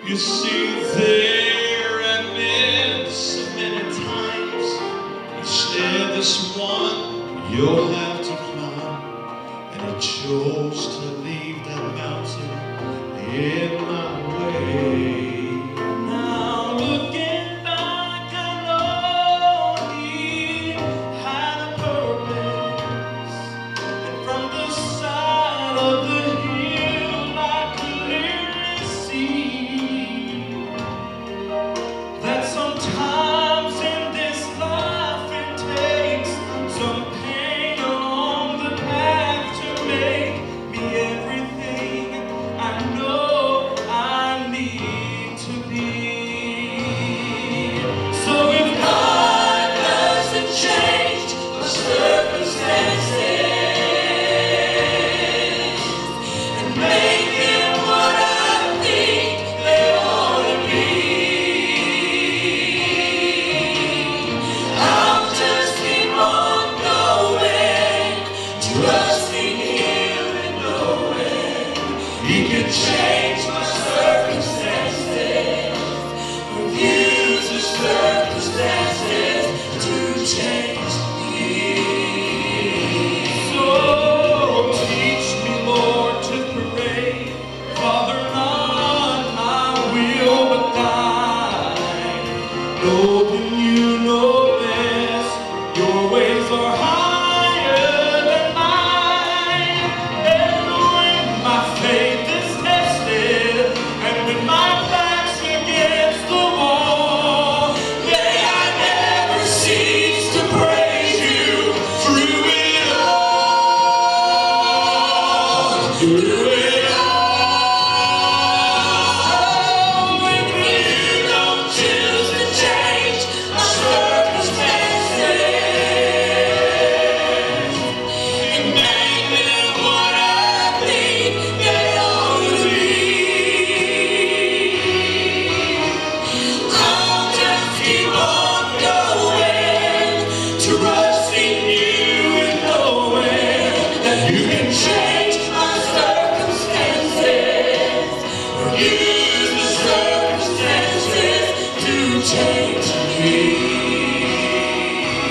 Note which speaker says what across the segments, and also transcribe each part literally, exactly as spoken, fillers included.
Speaker 1: You see, there have been so many times you said this one you'll have to climb, and I chose to leave that mountain in my way. Now looking back, I know he had a purpose, and from the side of the hill I clearly see that sometimes in this life it takes some pain along the path to make me everything I know I need to be. So if God doesn't change my circumstances and make them what I think they ought to be, I'll just keep on going, trusting Him and knowing He can change my circumstances, or use the circumstances to change me. So teach me, Lord, to pray, Father, not my will but thine. Knowing you know best, your ways are higher than mine. And when my faith is tested, and when my back's against the wall, may I never cease to praise you through it all. Through it all. If you don't choose to change my circumstances and make them what I think they ought to be, I'll just keep on going, trusting you and knowing that you can change my circumstances, or use the circumstances to change me.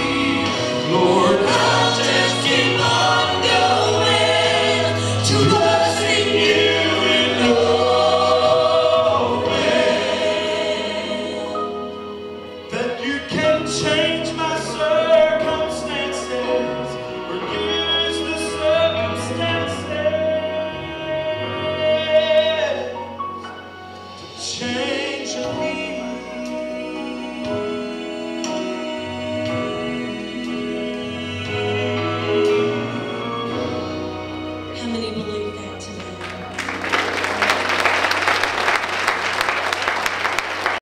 Speaker 1: Lord, I'll just keep on going, trusting